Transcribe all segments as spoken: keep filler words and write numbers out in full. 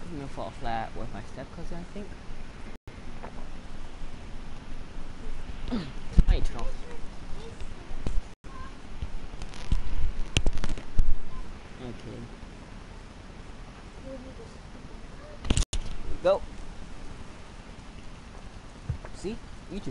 I'm gonna fall flat with my step cousin, I think. I need to know. Okay. Go. See? YouTube.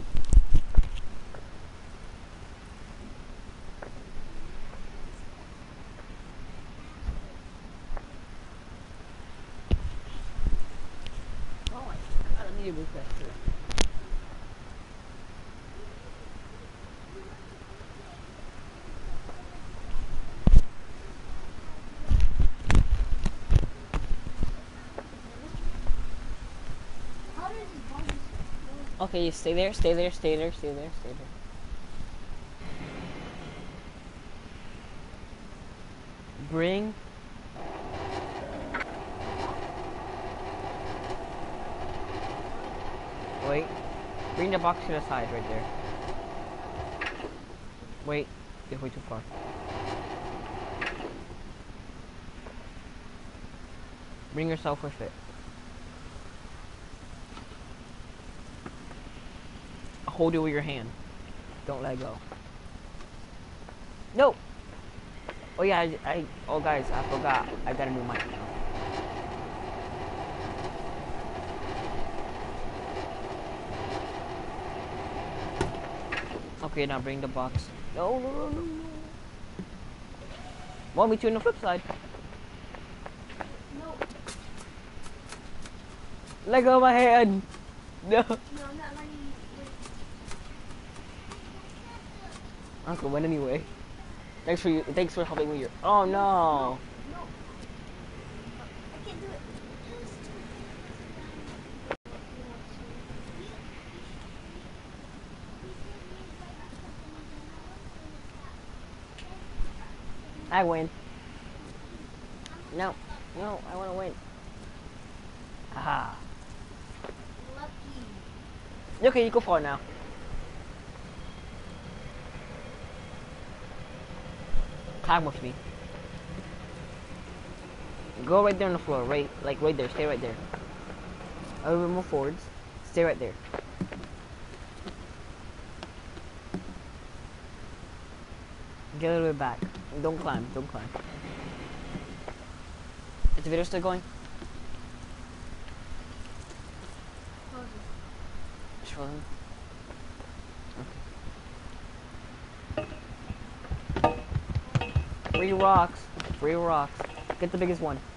Oh my god, I need to move faster. Okay, you stay there, stay there, stay there, stay there, stay there. Bring Wait. Bring the box to the side right there. Wait. You're way too far. Bring yourself with it. Hold it with your hand. Don't let go. No! Oh yeah, I, I oh guys, I forgot. I got a new mic now. Okay, now bring the box. No, no, no, no, no. Want me to on the flip side? No. Let go of my hand. No. No, I'm not letting you. Uncle, win anyway. Thanks for you. Thanks for helping me. Your. Oh no. No. I can't do it. I win. No, no, I want to win. Haha. Lucky. Okay, you go for it now. Climb with me. Go right there on the floor, right, like right there. Stay right there. A little bit more forwards. Stay right there. Get a little bit back. Don't climb. Don't climb. Is the video still going? Sure. Okay. Three rocks. Three rocks. Get the biggest one.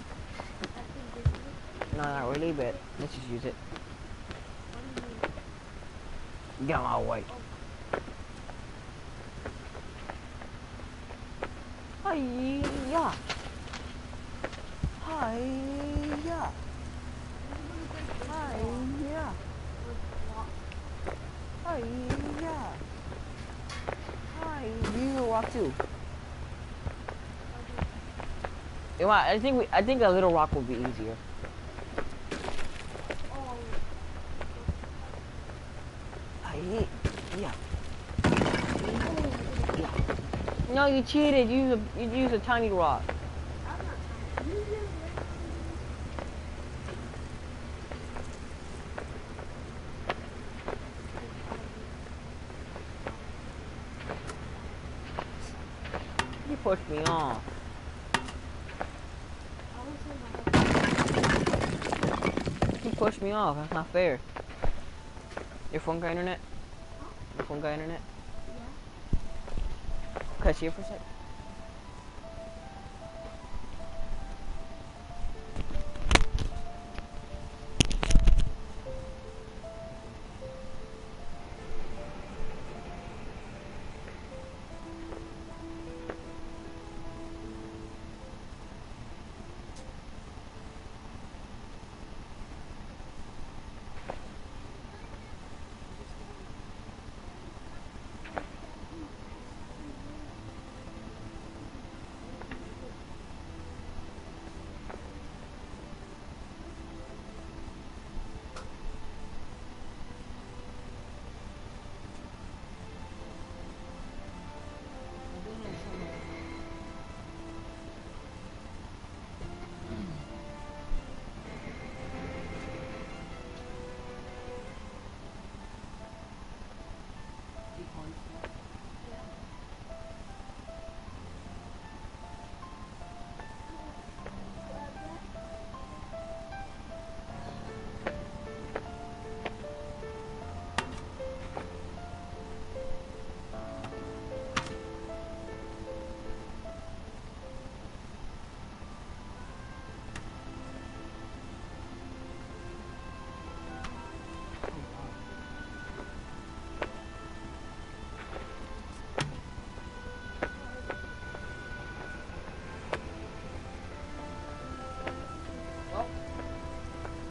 No, not really, but let's just use it. Get out of my way. Hiya. Hiya. Hiya. Hiya. Hi. You can walk too. You know what, I think we, I think a little rock will be easier. Hiya. Yeah. No, you cheated. You use a, you use a tiny rock. You pushed me off. You pushed me off. That's not fair. Your phone got internet? Your phone got internet? Yeah. Can I see it for a sec?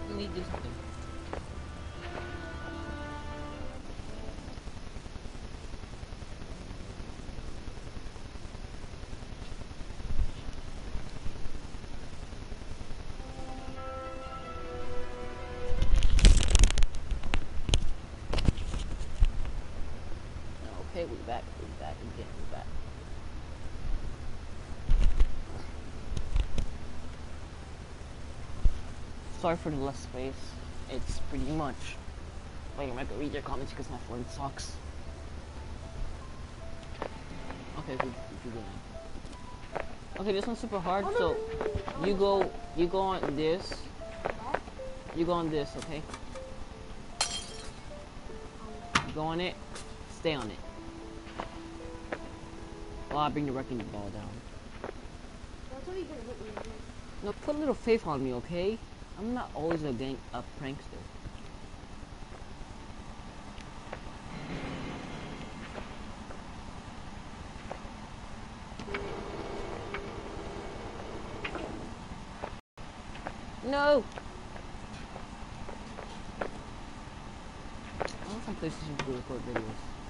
Let me do something. Okay, we back, we back again, we back. Sorry for the less space. It's pretty much. Wait, I'm gonna read your comments because my phone sucks. Okay, we we going. Okay, this one's super hard. So you go, you go on this. You go on this, okay? You go on it. Stay on it. While I bring the wrecking ball down. No, put a little faith on me, okay? I'm not always a gang a prankster. No. I want some places to record videos.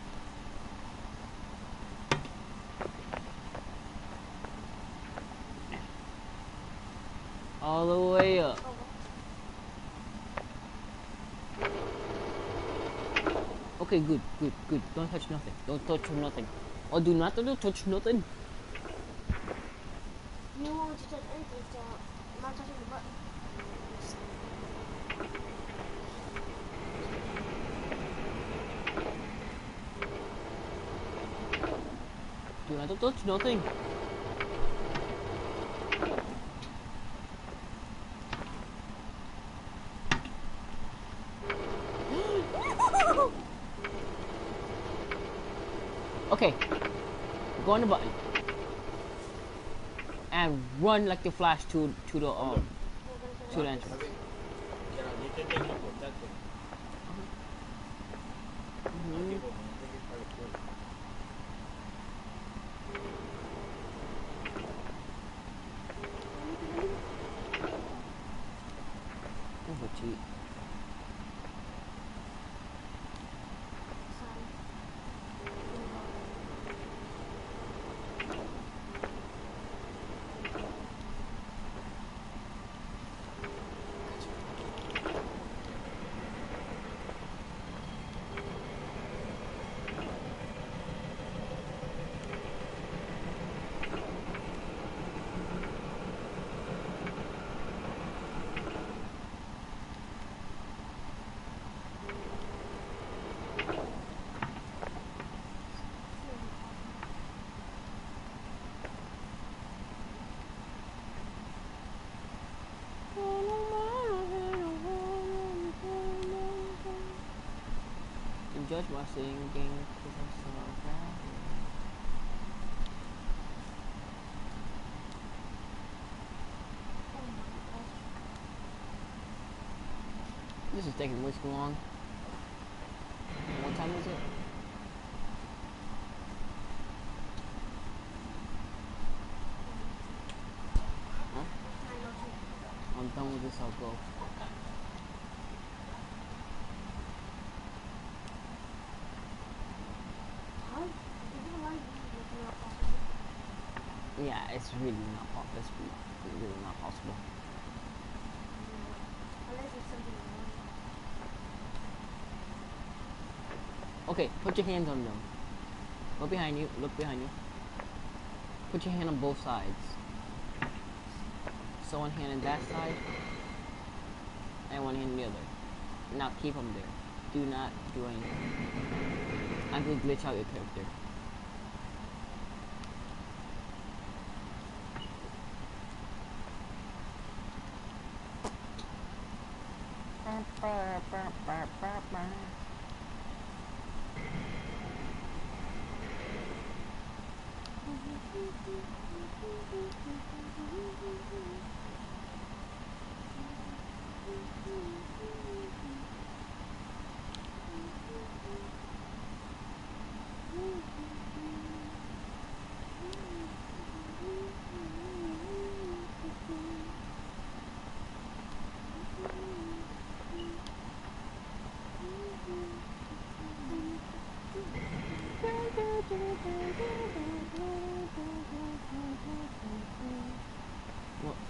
All the way up. Okay, good, good, good. Don't touch nothing. Don't touch nothing. Oh, do not do touch nothing. You want to touch anything, so I'm not touching the button. Do not touch nothing. Okay, go on the button and run like the Flash to to the um to the entrance. Mm-hmm. Cheat. Judge my singing because I'm so bad. This is taking way too long. What time is it? Huh? I'm done with this, I'll go. Yeah, it's really not possible. It's really, really not possible. Okay, put your hands on them. Look behind you. Look behind you. Put your hand on both sides. So one hand on that side, and one hand on the other. Now keep them there. Do not do anything. I'm gonna glitch out your character.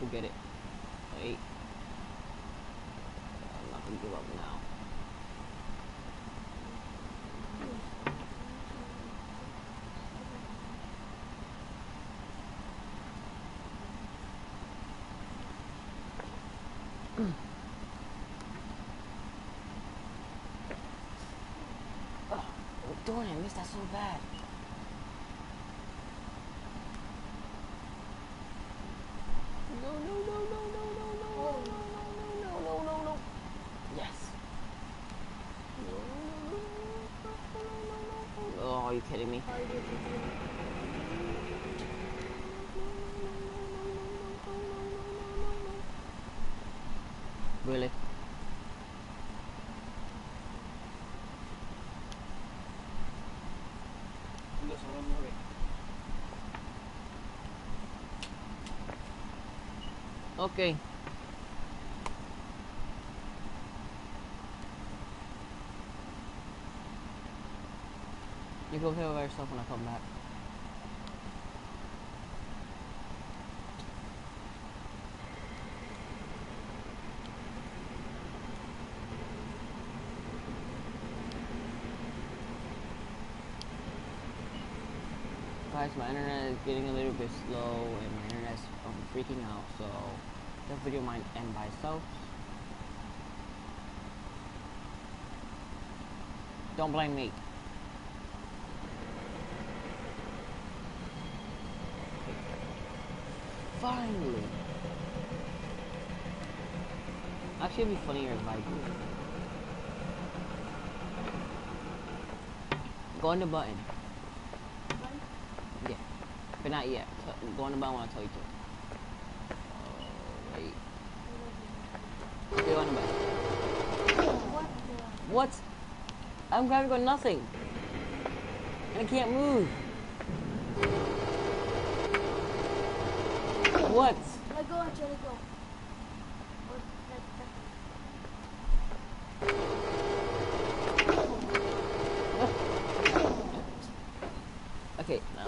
get it. Wait. I'm not gonna give up now. Oh, darn it, I missed that so bad. No, no, no, no, no, no, no, no, no, no, no, no, no. Yes. No, no, no, no, no, no, no. Oh, are you kidding me? Really? Okay. You go here by yourself when I come back. Guys, my internet is getting a little bit slow and my internet's um, freaking out, so the video might end by itself. Don't blame me. Finally! Actually, it'd be funnier if I do. Go on the button. Yeah. But not yet. So, go on the button when I tell you to. Oh, wait. Go on the button. What? I'm grabbing on nothing. And I can't move. What? Let go, Archie, let go. Or, like, that. Okay, now.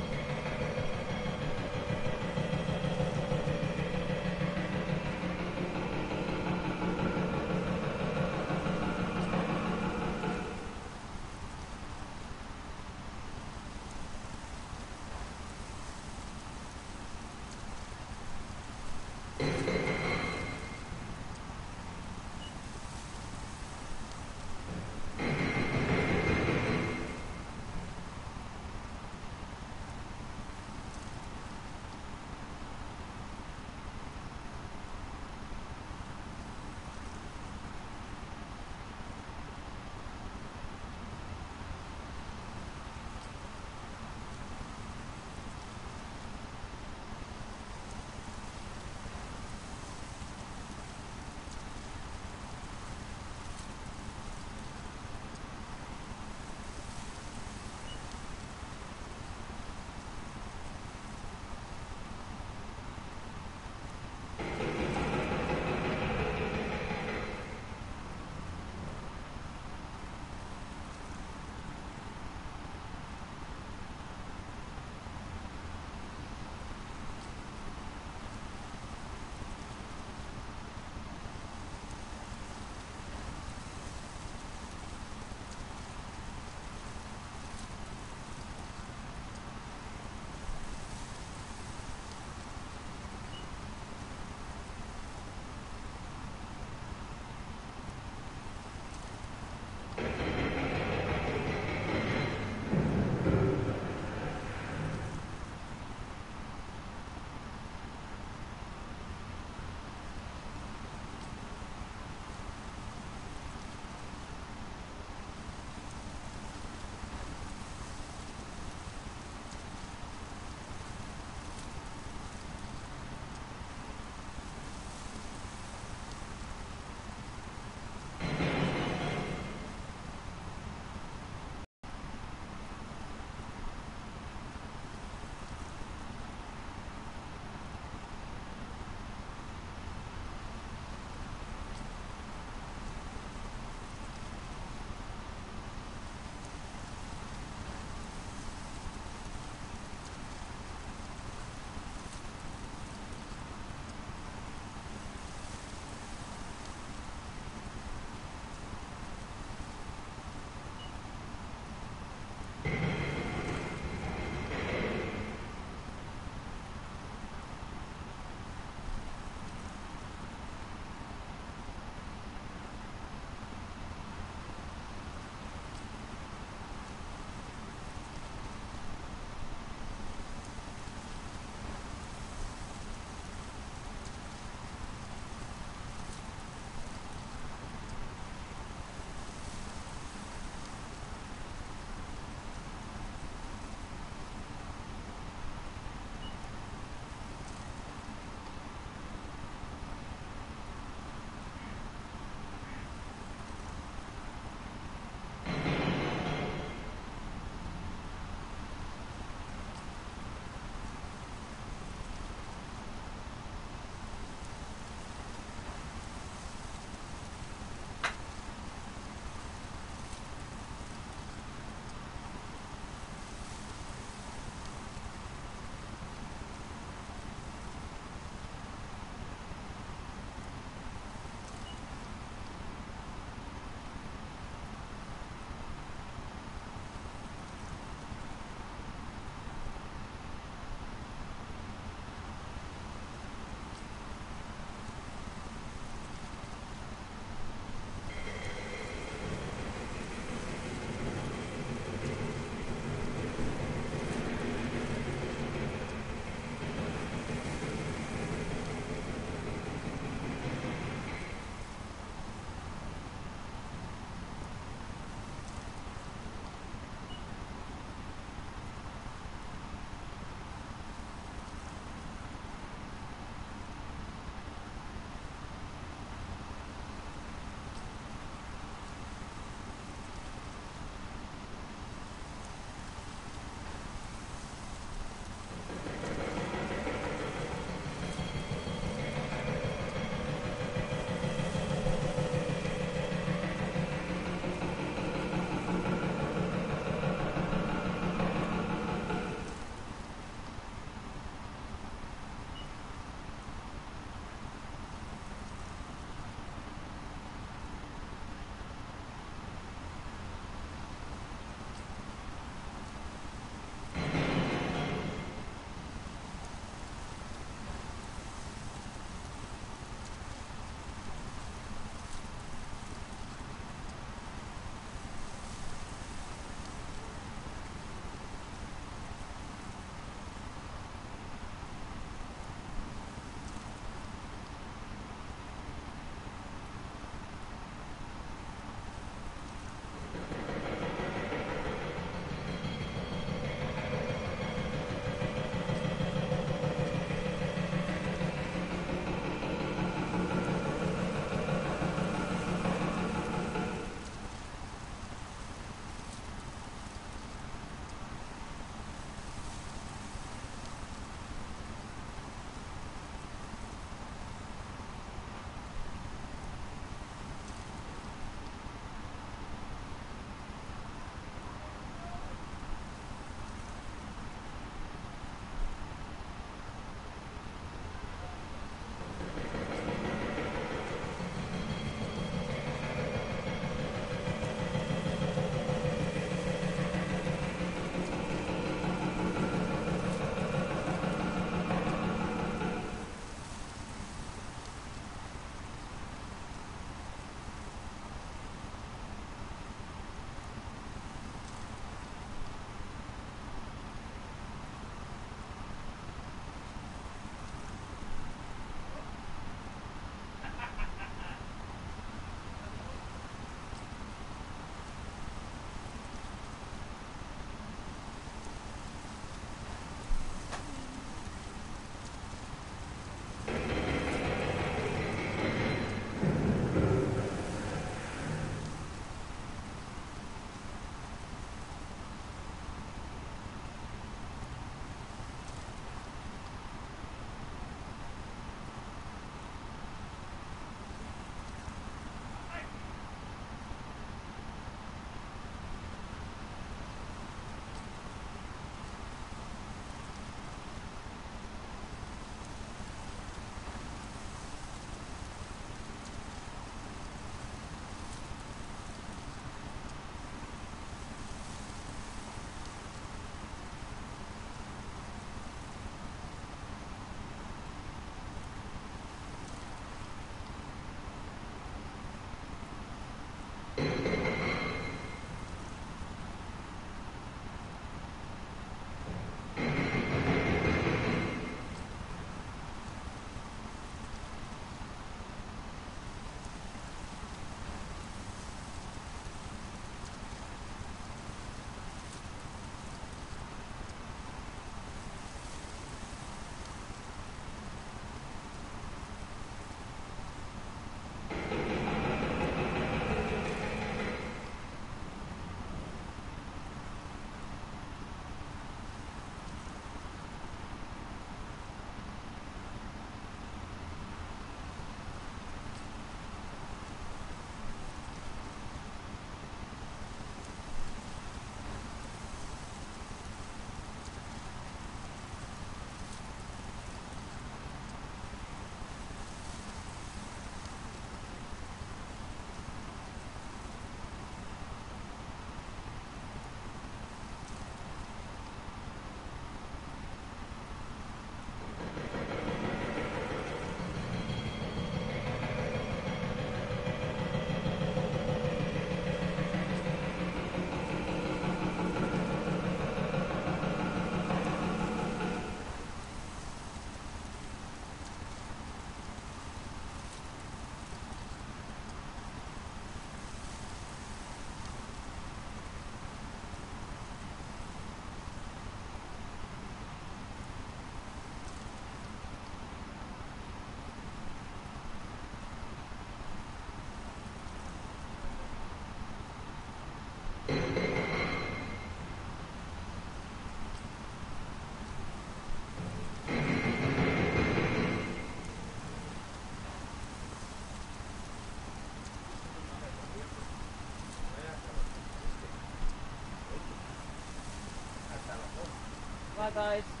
guys.